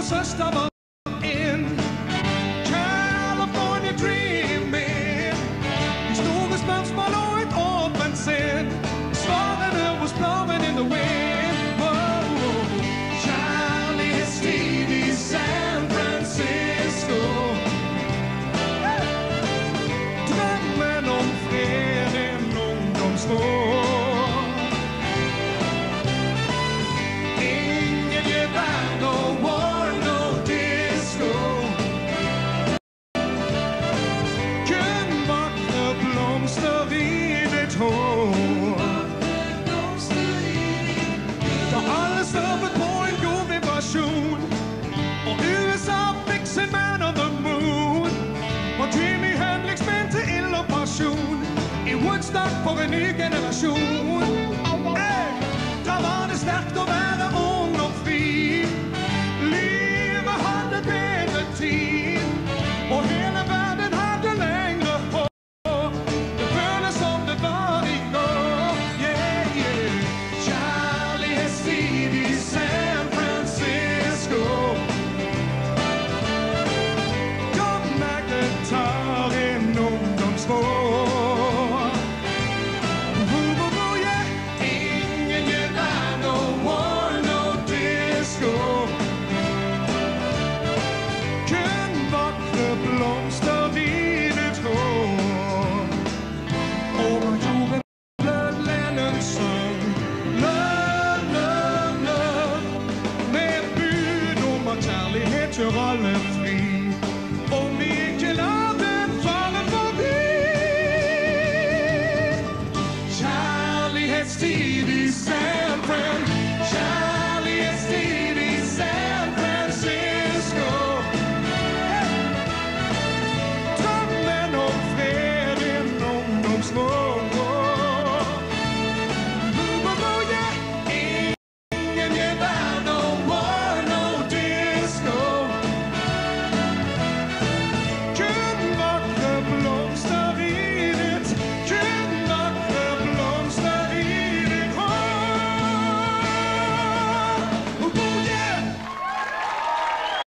største var en California dreaming. De store spørsmål og et åbent sind. Svarene was blowing in the wind. Whoa. Kærlighedstid i San Francisco. Drømmen om fred, en ungdomsvår. Ingen gevær, no war, no disco. Kun vakre blomster i dit hår. Da alle stoppet på en god vibrasjon, og USA fikk sin Man on the Moon, og Jimi Hendrix mente ild og passion i Woodstock for en ny generasjon. Da var det sterkt å være ung og fri. Livet hadde bedre tid, og hele verden hadde lengre hår. Det føles som det var i går. Yeah, yeah. Kærlighetstid i San Francisco. John Magnet tar en ungdomsvår. Yeah. Ingen gevær, no war, no disco. Kun vakre blomster i ditt hår. Over jorden lød Lennon sang Love, love, love, med bud om at kjærlighet gjør alle fri.